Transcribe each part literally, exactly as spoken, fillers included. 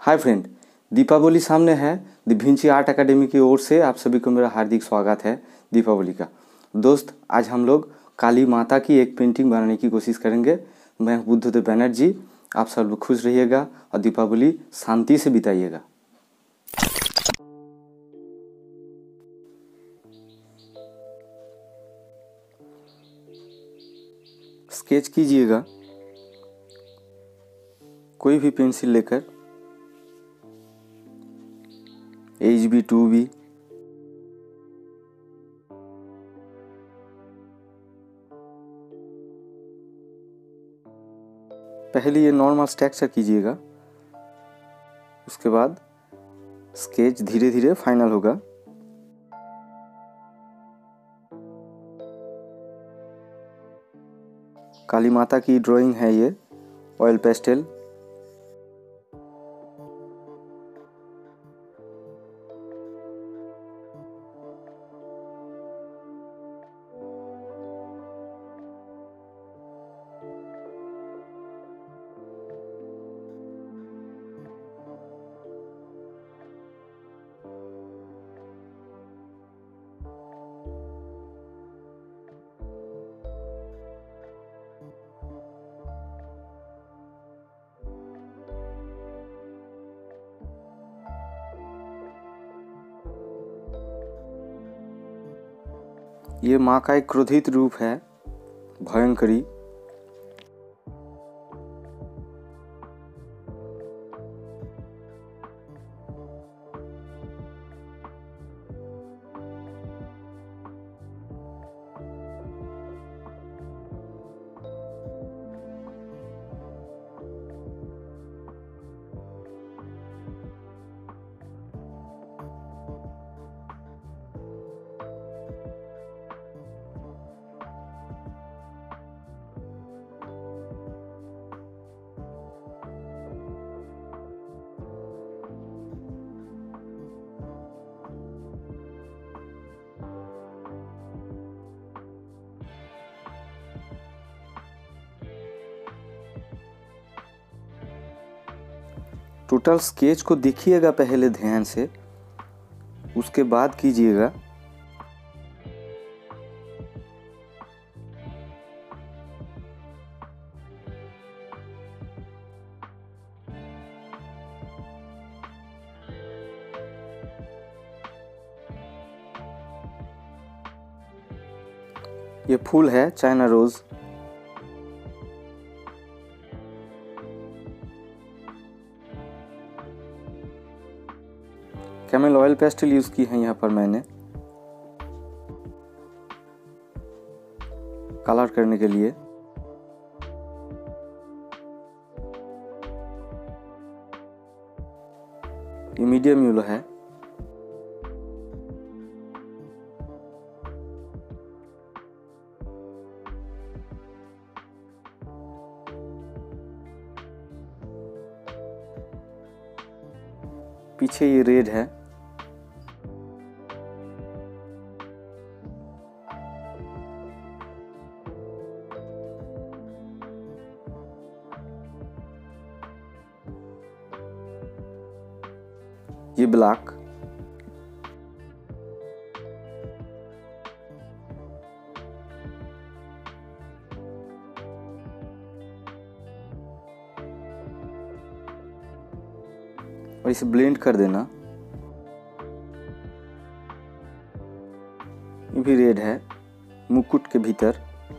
Hi friend, Deepawali सामने है। The Vinci art academy की ओर से आप सभी को मेरा हार्दिक स्वागत है दीपावली का। दोस्त, आज हम लोग काली माता की एक पेंटिंग बनाने की कोशिश करेंगे। मैं बुद्धदेव बनर्जी। आप सब लोग खुश रहिएगा और दीपावली शांति से बिताइएगा। स्केच कीजिएगा कोई भी पेंसिल लेकर, एच बी टू बी, पहले ये नॉर्मल स्ट्रक्चर कीजिएगा, उसके बाद स्केच धीरे धीरे फाइनल होगा। काली माता की ड्राइंग है ये, ऑयल पेस्टल। ये माँ का एक क्रोधित रूप है, भयंकरी। टोटल स्केच को देखिएगा पहले ध्यान से, उसके बाद कीजिएगा। ये फूल है China rose. Camel oil pastel use की है यहाँ पर मैंने कलर करने के लिए। ये मीडियम येलो है। पीछे ये रेड है। ये ब्लैक। और इसे ब्लेंड कर देना। ये भी रेड है मुकुट के भीतर।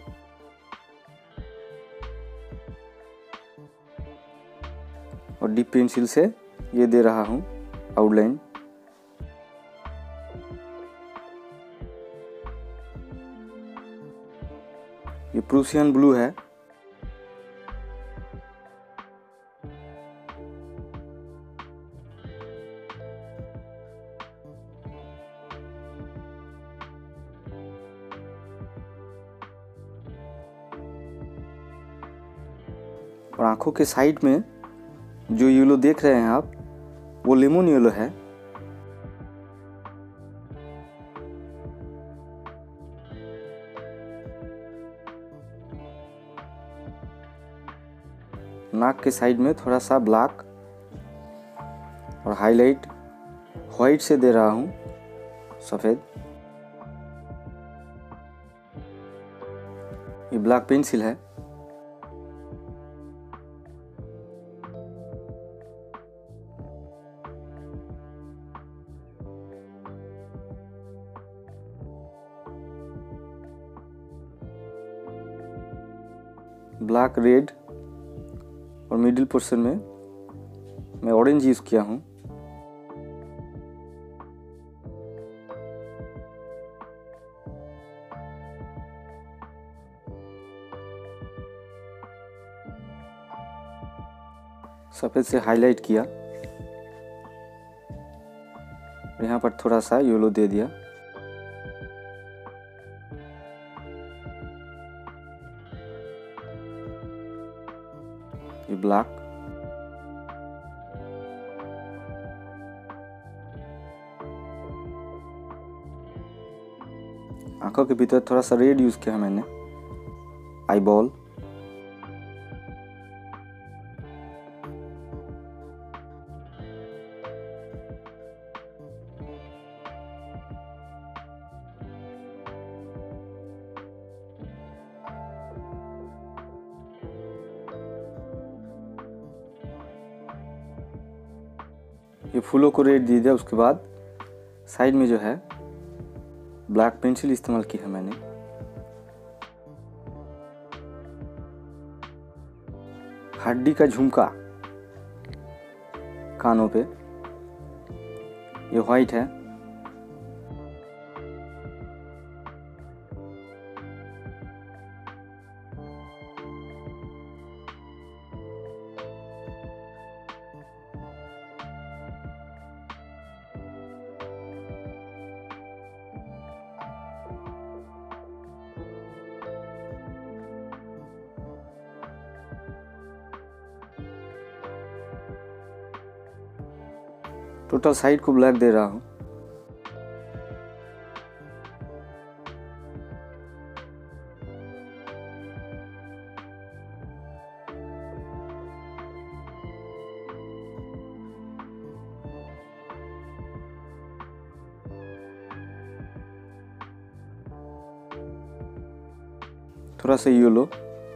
और डीप पेंसिल से ये दे रहा हूँ आउटलाइन। ये प्रूसियन ब्लू है। और आंखों के साइड में जो येलो देख रहे हैं आप, वो लेमन येलो है। नाक के साइड में थोड़ा सा ब्लैक। और हाईलाइट वाइट से दे रहा हूँ, सफ़ेद। ये ब्लैक पेंसिल है। ब्लैक, रेड और मिडिल पोर्शन में मैं ऑरेंज यूज़ किया हूँ। सफ़ेद से हाईलाइट किया, यहाँ पर थोड़ा सा येलो दे दिया। ये ब्लैक, आंखों के भीतर थोड़ा सा रेड यूज किया मैंने, आई बॉल। ये फूलों को रेड दे दिया। उसके बाद साइड में जो है ब्लैक पेंसिल इस्तेमाल की है मैंने। हड्डी का झुमका कानों पे, ये वाइट है। टोटल साइड को ब्लैक दे रहा हूँ। थोड़ा सा येलो,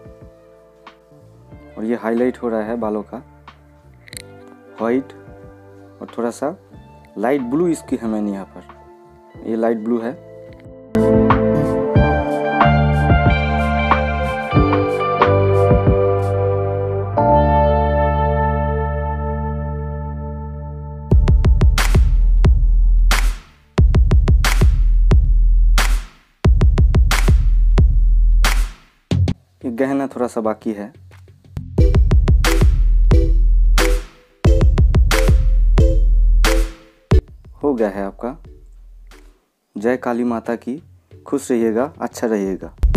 और ये हाईलाइट हो रहा है बालों का, वाइट और थोड़ा सा लाइट ब्लू इसकी है मैंने यहाँ पर, ये लाइट ब्लू है। ये गहना थोड़ा सा बाकी है। हो गया है आपका। जय काली माता की। खुश रहिएगा, अच्छा रहिएगा।